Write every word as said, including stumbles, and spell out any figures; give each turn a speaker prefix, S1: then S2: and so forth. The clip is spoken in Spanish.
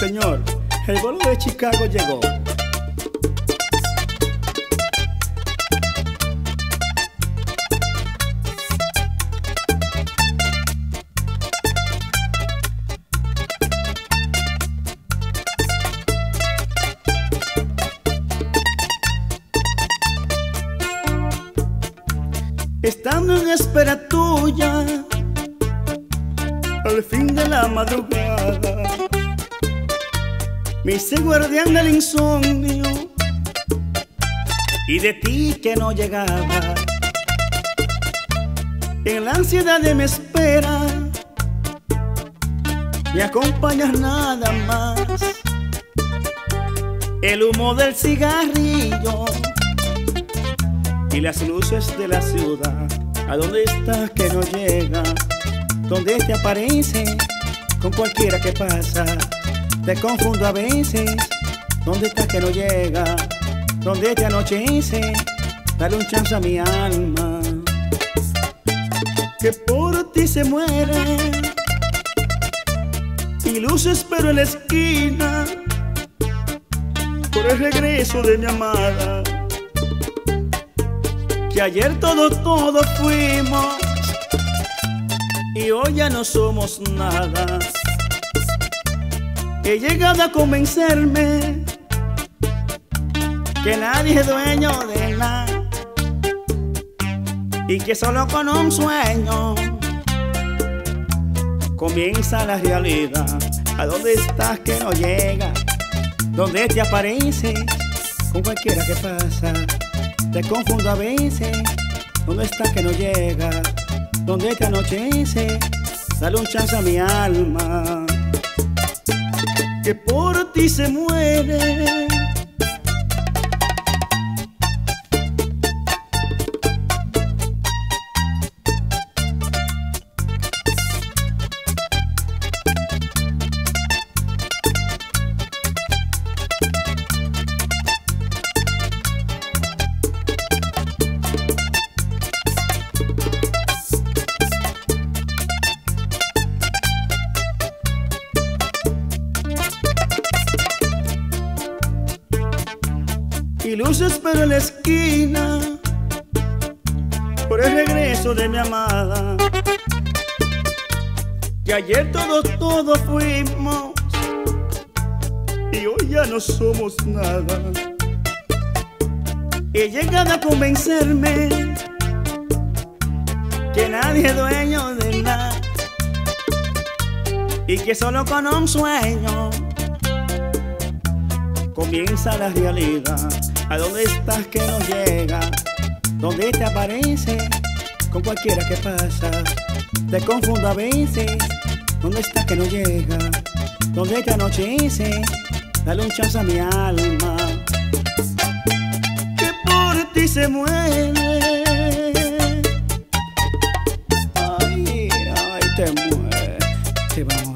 S1: Señor, el vuelo de Chicago llegó. Estando en espera tuya, al fin de la madrugada, me hice guardián del insomnio y de ti que no llegaba. En la ansiedad de mi espera me acompañas nada más el humo del cigarrillo y las luces de la ciudad. ¿A dónde estás que no llega? ¿Dónde te aparece con cualquiera que pasa? Te confundo a veces. ¿Dónde estás que no llega? ¿Dónde te anochece? Dale un chance a mi alma, que por ti se muere. Y luz espero en la esquina por el regreso de mi amada, que ayer todo, todo fuimos y hoy ya no somos nada. He llegado a convencerme que nadie es dueño de nada y que solo con un sueño comienza la realidad. ¿A dónde estás que no llega? ¿Dónde te apareces con cualquiera que pasa? Te confundo a veces. ¿Dónde estás que no llega? ¿Dónde te anochece? Dale un chance a mi alma, que por ti se muere. Y luz espero en la esquina por el regreso de mi amada, que ayer todos, todos fuimos y hoy ya no somos nada. He llegado a convencerme que nadie es dueño de nada y que solo con un sueño comienza la realidad. ¿A dónde estás que no llega? ¿Dónde te aparece con cualquiera que pasa? Te confundo a veces. ¿Dónde estás que no llega? ¿Dónde te anochece? Dale un chance a mi alma, que por ti se muere. Ay, ay, te muere, te va a morir.